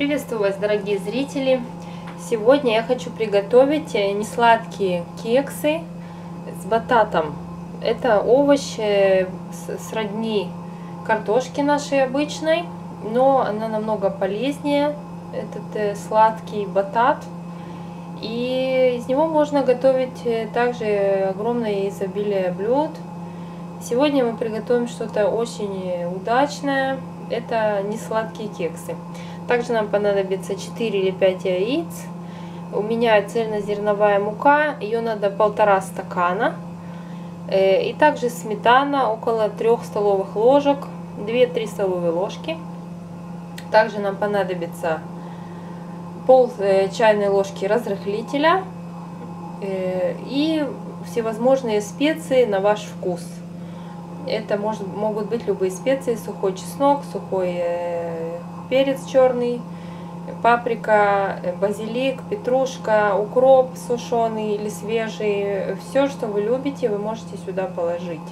Приветствую вас, дорогие зрители! Сегодня я хочу приготовить несладкие кексы с бататом. Это овощ сродни картошки нашей обычной, но она намного полезнее, этот сладкий батат. И из него можно готовить также огромное изобилие блюд. Сегодня мы приготовим что-то очень удачное. Это несладкие кексы. Также нам понадобится 4 или 5 яиц. У меня цельнозерновая мука, ее надо 1,5 стакана. И также сметана около 3 столовых ложек, 2-3 столовые ложки. Также нам понадобится пол чайной ложки разрыхлителя и всевозможные специи на ваш вкус. Это могут быть любые специи: сухой чеснок, сухой перец черный, паприка, базилик, петрушка, укроп сушеный или свежий. Все, что вы любите, вы можете сюда положить.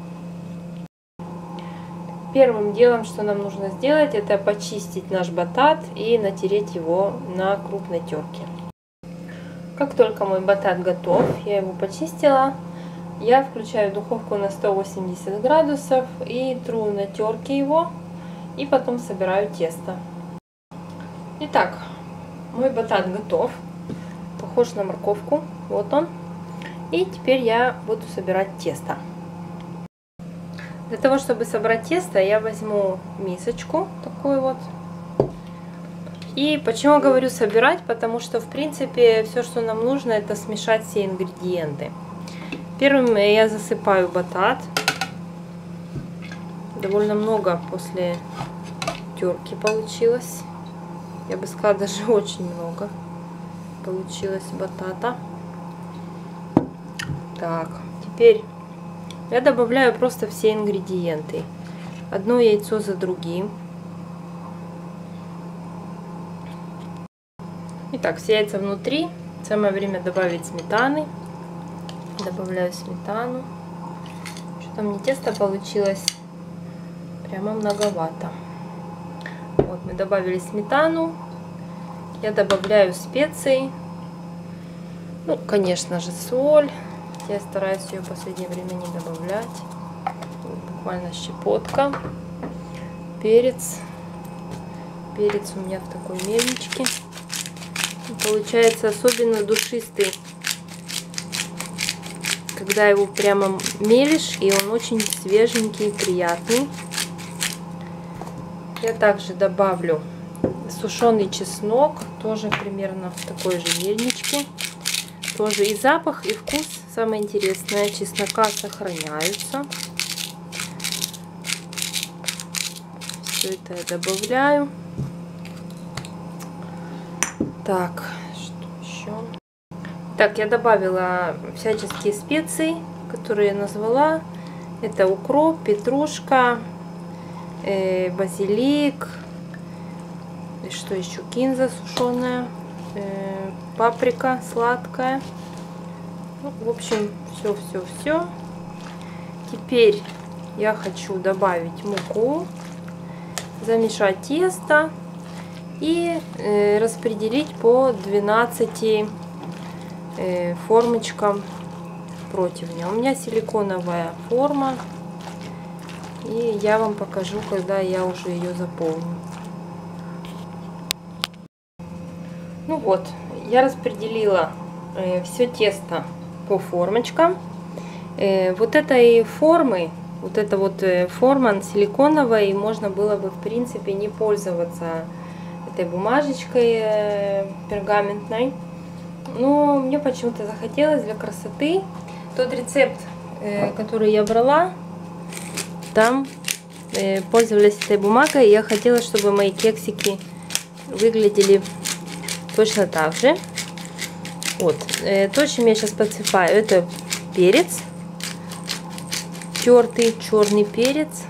Первым делом, что нам нужно сделать, это почистить наш батат и натереть его на крупной терке. Как только мой батат готов, я его почистила, я включаю духовку на 180 градусов и тру на терке его, и потом собираю тесто. Итак, мой батат готов, похож на морковку, вот он. И теперь я буду собирать тесто. Для того, чтобы собрать тесто, я возьму мисочку такую вот. И почему я говорю собирать? Потому что, в принципе, все, что нам нужно, это смешать все ингредиенты. Первым я засыпаю батат. Довольно много после терки получилось. Я бы сказала, даже очень много получилось батата. Так, теперь я добавляю просто все ингредиенты. Одно яйцо за другим. Итак, все яйца внутри. Самое время добавить сметаны. Добавляю сметану. Что-то мне тесто получилось прямо многовато. Вот, мы добавили сметану. Я добавляю специи. Ну, конечно же, соль. Я стараюсь ее в последнее время не добавлять. Буквально щепотка. Перец. Перец у меня в такой мельничке. Получается особенно душистый, когда его прямо мелишь, и он очень свеженький, приятный. Я также добавлю сушеный чеснок, тоже примерно в такой же мельничке. Тоже и запах, и вкус, самое интересное, чеснока сохраняются. Все это я добавляю. Так, что еще? Так, я добавила всяческие специи, которые я назвала. Это укроп, петрушка, базилик, и что еще, кинза сушеная, паприка сладкая. Ну, в общем, все. Теперь я хочу добавить муку, замешать тесто и распределить по 12 формочкам противня. У меня силиконовая форма, и я вам покажу, когда я уже ее заполню. Ну вот, я распределила все тесто по формочкам. Вот этой формы, вот эта вот форма силиконовая, и можно было бы, в принципе, не пользоваться этой бумажечкой пергаментной. Но мне почему-то захотелось для красоты. Тот рецепт, который я брала, там пользовались этой бумагой, и я хотела, чтобы мои кексики выглядели точно так же. Вот, то, чем я сейчас подсыпаю, это перец, тертый черный перец.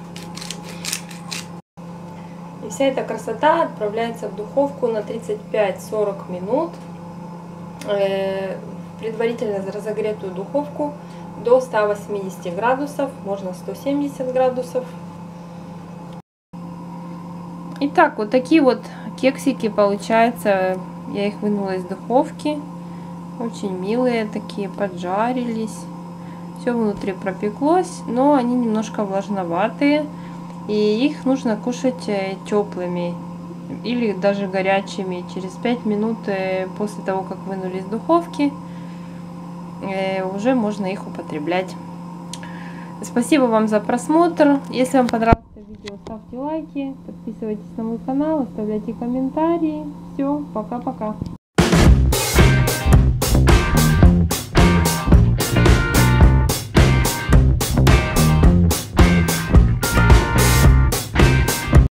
И вся эта красота отправляется в духовку на 35-40 минут. Предварительно разогретую духовку до 180 градусов, можно 170 градусов. Итак, вот такие вот Кексики, получается, я их вынула из духовки. Очень милые такие, поджарились. Все внутри пропеклось, но они немножко влажноватые. И их нужно кушать теплыми или даже горячими. Через 5 минут после того, как вынули из духовки, уже можно их употреблять. Спасибо вам за просмотр. Если вам понравилось видео, ставьте лайки, подписывайтесь на мой канал, оставляйте комментарии. Все, пока-пока.